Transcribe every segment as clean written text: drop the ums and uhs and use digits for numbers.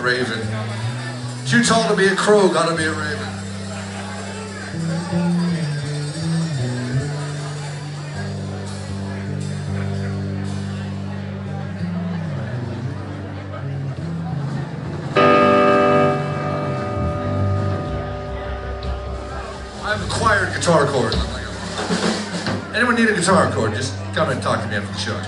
raven. Too tall to be a crow, gotta be a raven. I've acquired guitar chords. Anyone need a guitar chord? Just come and talk to me after the show.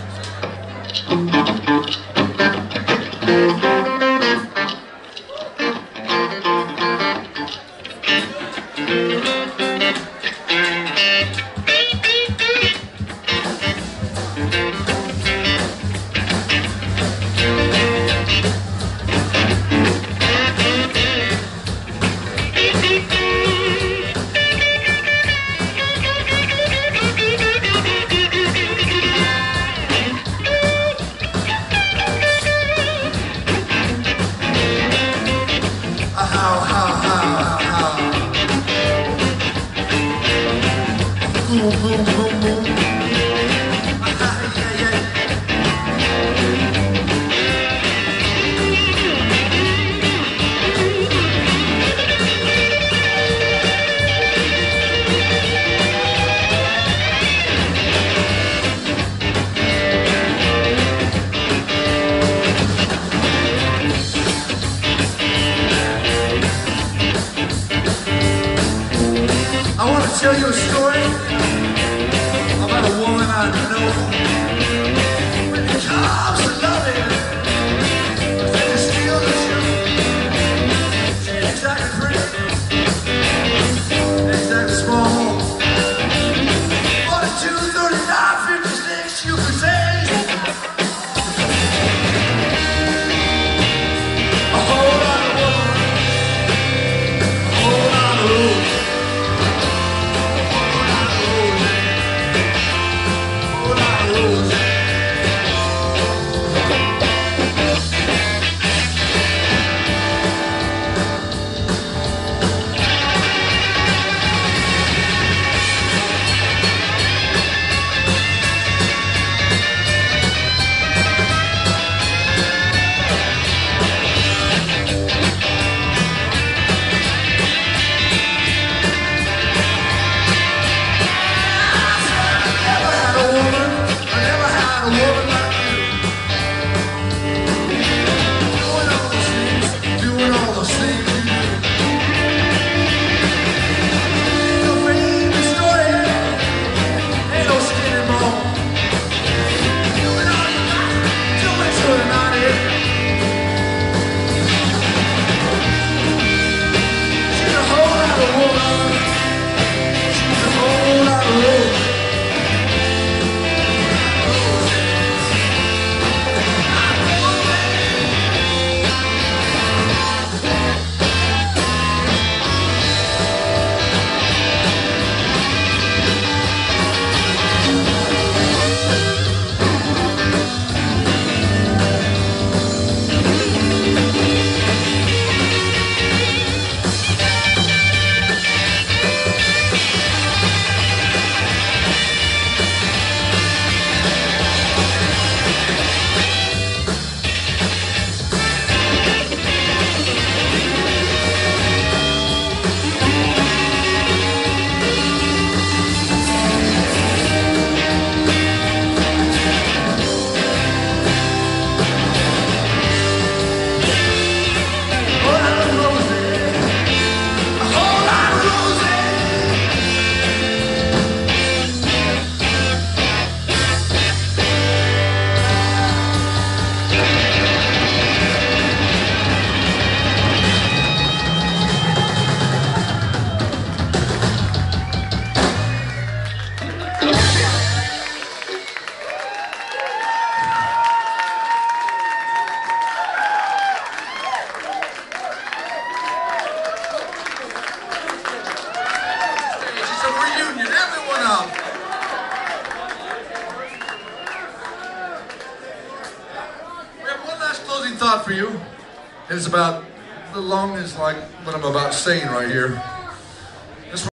Boom, boom, boom, boom. I want to tell you a story about a woman I know. When it comes to loving, I think it's still the show. She ain't exactly pretty, ain't exactly small. 42, 39, 56, you could say. A whole lot of woman, a whole lot of rules. Thought for you is about the long as like what I'm about saying right here.